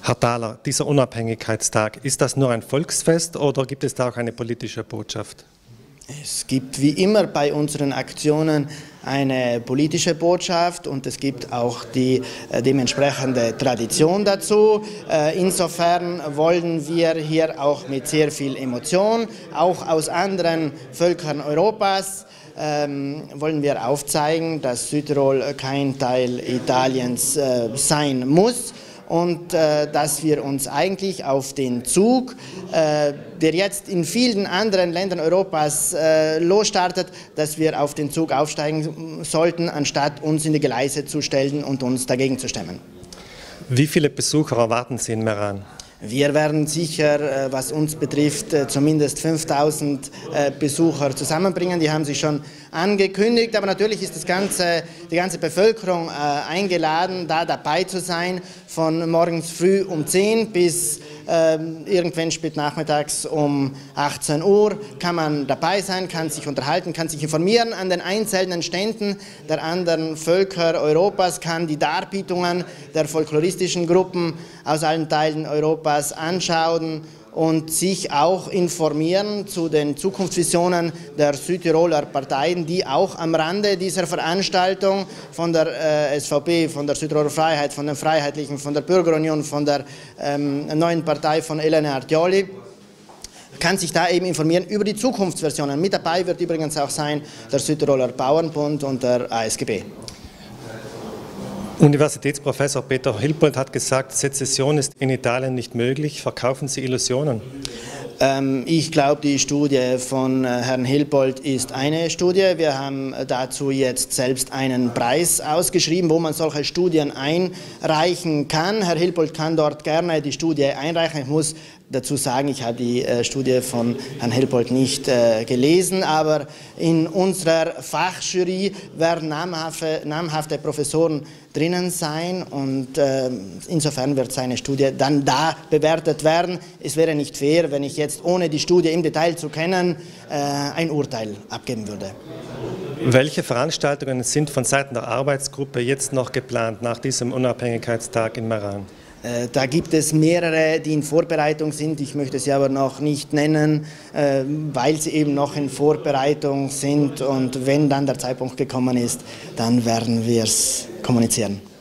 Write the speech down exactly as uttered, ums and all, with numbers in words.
Herr Thaler, dieser Unabhängigkeitstag, ist das nur ein Volksfest oder gibt es da auch eine politische Botschaft? Es gibt wie immer bei unseren Aktionen eine politische Botschaft und es gibt auch die äh, dementsprechende Tradition dazu. Äh, insofern wollen wir hier auch mit sehr viel Emotion, auch aus anderen Völkern Europas, ähm, wollen wir aufzeigen, dass Südtirol kein Teil Italiens äh, sein muss. Und äh, dass wir uns eigentlich auf den Zug, äh, der jetzt in vielen anderen Ländern Europas äh, losstartet, dass wir auf den Zug aufsteigen sollten, anstatt uns in die Gleise zu stellen und uns dagegen zu stemmen. Wie viele Besucher erwarten Sie in Meran? Wir werden sicher, was uns betrifft, zumindest fünftausend Besucher zusammenbringen. Die haben sich schon angekündigt, aber natürlich ist das ganze, die ganze Bevölkerung eingeladen, da dabei zu sein, von morgens früh um zehn bis ähm, irgendwann spät nachmittags um achtzehn Uhr kann man dabei sein, kann sich unterhalten, kann sich informieren an den einzelnen Ständen der anderen Völker Europas, kann die Darbietungen der folkloristischen Gruppen aus allen Teilen Europas anschauen und sich auch informieren zu den Zukunftsvisionen der Südtiroler Parteien, die auch am Rande dieser Veranstaltung von der äh, S V P, von der Südtiroler Freiheit, von den Freiheitlichen, von der Bürgerunion, von der ähm, neuen Partei von Elena Artioli, kann sich da eben informieren über die Zukunftsversionen. Mit dabei wird übrigens auch sein der Südtiroler Bauernbund und der A S G B. Universitätsprofessor Peter Hilpold hat gesagt, Sezession ist in Italien nicht möglich. Verkaufen Sie Illusionen? Ähm, ich glaube, die Studie von äh, Herrn Hilpold ist eine Studie. Wir haben dazu jetzt selbst einen Preis ausgeschrieben, wo man solche Studien einreichen kann. Herr Hilpold kann dort gerne die Studie einreichen. Ich muss dazu sagen, ich habe die äh, Studie von Herrn Hilpold nicht äh, gelesen, aber in unserer Fachjury werden namhafte, namhafte Professoren drinnen sein und äh, insofern wird seine Studie dann da bewertet werden. Es wäre nicht fair, wenn ich jetzt ohne die Studie im Detail zu kennen äh, ein Urteil abgeben würde. Welche Veranstaltungen sind von Seiten der Arbeitsgruppe jetzt noch geplant nach diesem Unabhängigkeitstag in Meran? Da gibt es mehrere, die in Vorbereitung sind. Ich möchte sie aber noch nicht nennen, weil sie eben noch in Vorbereitung sind. Und wenn dann der Zeitpunkt gekommen ist, dann werden wir es kommunizieren.